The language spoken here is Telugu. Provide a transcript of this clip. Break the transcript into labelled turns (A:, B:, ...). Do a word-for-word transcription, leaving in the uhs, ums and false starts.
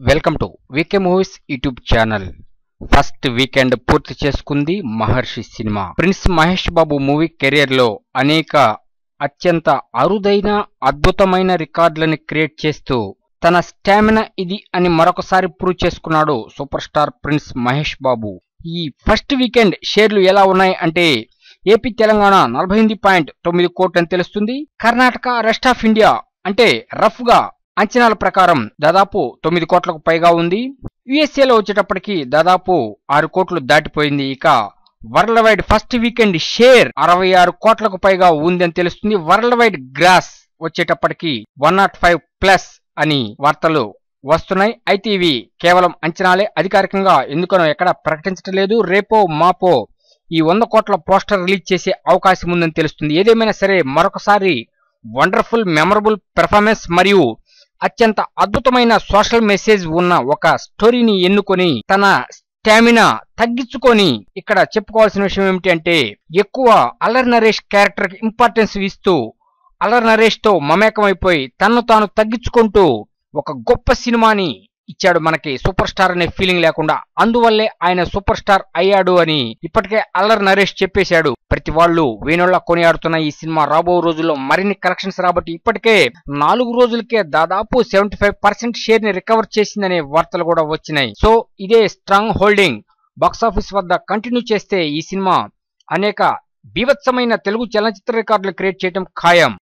A: Welcome to VK movies YouTube channel. First weekend పూర్తి చేసుకుంది మహర్షి సినిమా. Prince Mahesh Babu movie career లో అనేక అత్యంత అరుదైన అద్భుతమైన రికార్డులని క్రియేట్ చేస్తూ తన స్టామినా ఇది అని మరొకసారి ప్రూవ్ చేసుకున్నాడు super star prince Mahesh Babu. ఈ ఫస్ట్ వీకెండ్ షేర్లు ఎలా ఉన్నాయి అంటే ఏపీ తెలంగాణ నలభై ఎనిమిది పాయింట్ తొమ్మిది కోట్లు అని తెలుస్తుంది. కర్ణాటక రెస్ట్ ఆఫ్ ఇండియా అంటే రఫ్ గా అంచనాల ప్రకారం దాదాపు తొమ్మిది కోట్లకు పైగా ఉంది. యుఎస్ఏలో వచ్చేటప్పటికి దాదాపు ఆరు కోట్లు దాటిపోయింది. ఇక world wide first weekend share అరవై ఆరు కోట్లకు పైగా ఉంది అని తెలుస్తుంది. వరల్డ్ వైడ్ గ్రాస్ వచ్చేటప్పటికి వన్ నాట్ ఫైవ్ ప్లస్ అని వార్తలు వస్తున్నాయి. అయితే ఇవి కేవలం అంచనాలే, అధికారికంగా ఎందుకనో ఎక్కడ ప్రకటించడం లేదు. రేపో మాపో ఈ వంద కోట్ల పోస్టర్ రిలీజ్ చేసే అవకాశం ఉందని తెలుస్తుంది. ఏదేమైనా సరే మరొకసారి వండర్ఫుల్ మెమరబుల్ పెర్ఫార్మెన్స్ మరియు అత్యంత అద్భుతమైన సోషల్ మెసేజ్ ఉన్న ఒక స్టోరీని ఎన్నుకొని తన స్టామినా తగ్గించుకొని ఇక్కడ చెప్పుకోవాల్సిన విషయం ఏమిటి అంటే ఎక్కువ అల్లరి నరేష్ క్యారెక్టర్ కి ఇంపార్టెన్స్ ఇస్తూ అల్లరి నరేష్ తో మమేకమైపోయి తన్ను తాను తగ్గించుకుంటూ ఒక గొప్ప సినిమాని ఇచ్చాడు మనకి సూపర్ స్టార్ అనే ఫీలింగ్ లేకుండా. అందువల్లే ఆయన సూపర్ స్టార్ అయ్యాడు అని ఇప్పటికే అల్లరి నరేష్ చెప్పేశాడు. ప్రతి వాళ్ళు వేణుల్లా కొనియాడుతున్న ఈ సినిమా రాబో రోజుల్లో మరిన్ని కలెక్షన్స్ రాబట్టి ఇప్పటికే నాలుగు రోజులకే దాదాపు సెవెంటీ ఫైవ్ పర్సెంట్ షేర్ ని రికవర్ చేసిందనే వార్తలు కూడా వచ్చినాయి. సో ఇదే స్ట్రాంగ్ హోల్డింగ్ బాక్సాఫీస్ వద్ద కంటిన్యూ చేస్తే ఈ సినిమా అనేక బీభత్సమైన తెలుగు చలనచిత్ర రికార్డులు క్రియేట్ చేయడం ఖాయం.